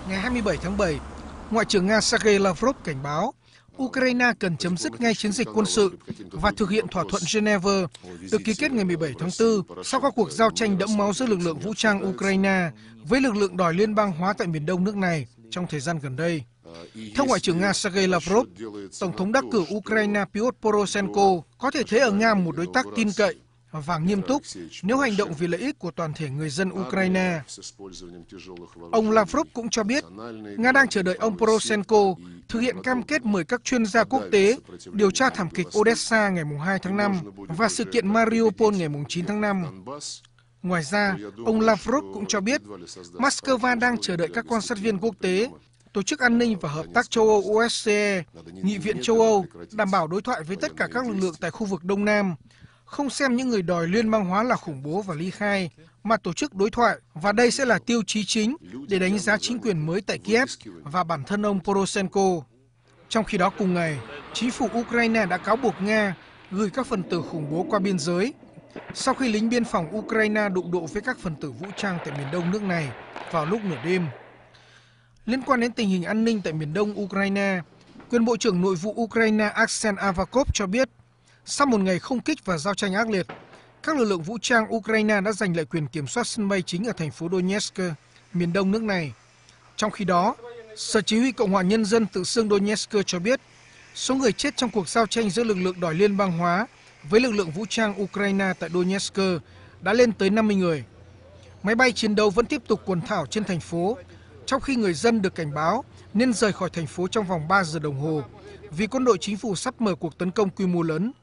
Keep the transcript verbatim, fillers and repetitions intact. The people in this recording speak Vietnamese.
Ngày hai mươi bảy tháng bảy, Ngoại trưởng Nga Sergei Lavrov cảnh báo Ukraine cần chấm dứt ngay chiến dịch quân sự và thực hiện thỏa thuận Geneva được ký kết ngày mười bảy tháng tư sau các cuộc giao tranh đẫm máu giữa lực lượng vũ trang Ukraine với lực lượng đòi liên bang hóa tại miền đông nước này trong thời gian gần đây. Theo Ngoại trưởng Nga Sergei Lavrov, Tổng thống đắc cử Ukraine Pyotr Poroshenko có thể thấy ở Nga một đối tác tin cậy và nghiêm túc nếu hành động vì lợi ích của toàn thể người dân Ukraine. Ông Lavrov cũng cho biết Nga đang chờ đợi ông Poroshenko thực hiện cam kết mời các chuyên gia quốc tế điều tra thảm kịch Odessa ngày hai tháng năm và sự kiện Mariupol ngày chín tháng năm. Ngoài ra, ông Lavrov cũng cho biết Moscow đang chờ đợi các quan sát viên quốc tế, Tổ chức An ninh và Hợp tác châu Âu O S C E, Nghị viện châu Âu đảm bảo đối thoại với tất cả các lực lượng tại khu vực Đông Nam, không xem những người đòi liên bang hóa là khủng bố và ly khai, mà tổ chức đối thoại, và đây sẽ là tiêu chí chính để đánh giá chính quyền mới tại Kiev và bản thân ông Poroshenko. Trong khi đó cùng ngày, chính phủ Ukraine đã cáo buộc Nga gửi các phần tử khủng bố qua biên giới sau khi lính biên phòng Ukraine đụng độ với các phần tử vũ trang tại miền đông nước này vào lúc nửa đêm. Liên quan đến tình hình an ninh tại miền đông Ukraine, quyền Bộ trưởng Nội vụ Ukraine Arsen Avakov cho biết, sau một ngày không kích và giao tranh ác liệt, các lực lượng vũ trang Ukraine đã giành lại quyền kiểm soát sân bay chính ở thành phố Donetsk, miền đông nước này. Trong khi đó, Sở Chỉ huy Cộng hòa Nhân dân Tự xưng Donetsk cho biết, số người chết trong cuộc giao tranh giữa lực lượng đòi liên bang hóa với lực lượng vũ trang Ukraine tại Donetsk đã lên tới năm mươi người. Máy bay chiến đấu vẫn tiếp tục quần thảo trên thành phố, trong khi người dân được cảnh báo nên rời khỏi thành phố trong vòng ba giờ đồng hồ vì quân đội chính phủ sắp mở cuộc tấn công quy mô lớn.